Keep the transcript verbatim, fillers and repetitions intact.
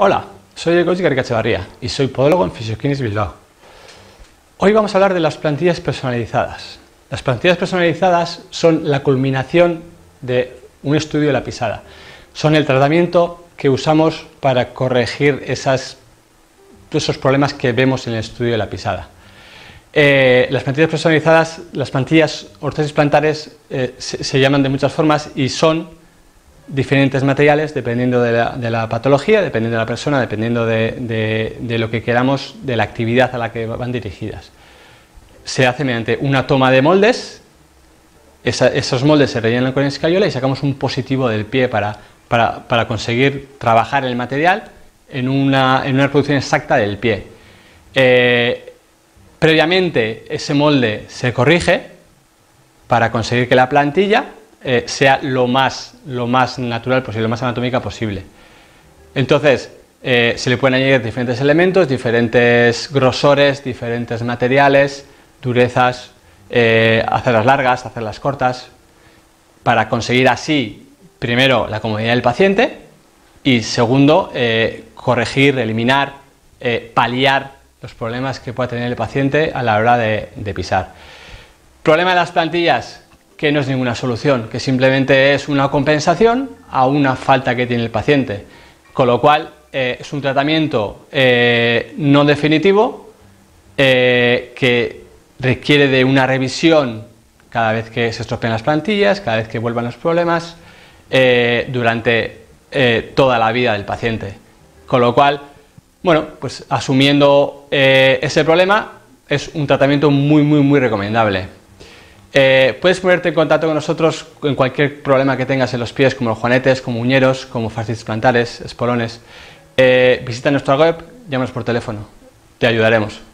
Hola, soy el coach Iker Echavarría y soy podólogo en Physioclinics Bilbao. Hoy vamos a hablar de las plantillas personalizadas. Las plantillas personalizadas son la culminación de un estudio de la pisada. Son el tratamiento que usamos para corregir esas, esos problemas que vemos en el estudio de la pisada. Eh, las plantillas personalizadas, las plantillas ortosis plantares eh, se, se llaman de muchas formas y son diferentes materiales dependiendo de la, de la patología, dependiendo de la persona, dependiendo de, de, de lo que queramos, de la actividad a la que van dirigidas. Se hace mediante una toma de moldes, esa, esos moldes se rellenan con escayola y sacamos un positivo del pie para, para, para conseguir trabajar el material en una, en una reproducción exacta del pie. Eh, previamente ese molde se corrige para conseguir que la plantilla Eh, sea lo más, lo más natural posible, lo más anatómica posible. Entonces, eh, se le pueden añadir diferentes elementos, diferentes grosores, diferentes materiales, durezas, eh, hacerlas largas, hacerlas cortas, para conseguir así, primero, la comodidad del paciente y segundo, eh, corregir, eliminar, eh, paliar los problemas que pueda tener el paciente a la hora de, de pisar. Problema de las plantillas, que no es ninguna solución, que simplemente es una compensación a una falta que tiene el paciente, con lo cual eh, es un tratamiento eh, no definitivo eh, que requiere de una revisión cada vez que se estropean las plantillas, cada vez que vuelvan los problemas, eh, durante eh, toda la vida del paciente, con lo cual, bueno, pues asumiendo eh, ese problema es un tratamiento muy muy muy recomendable. Eh, puedes ponerte en contacto con nosotros en cualquier problema que tengas en los pies, como los juanetes, como uñeros, como fascitis plantares, espolones. Eh, visita nuestra web, llámanos por teléfono, te ayudaremos.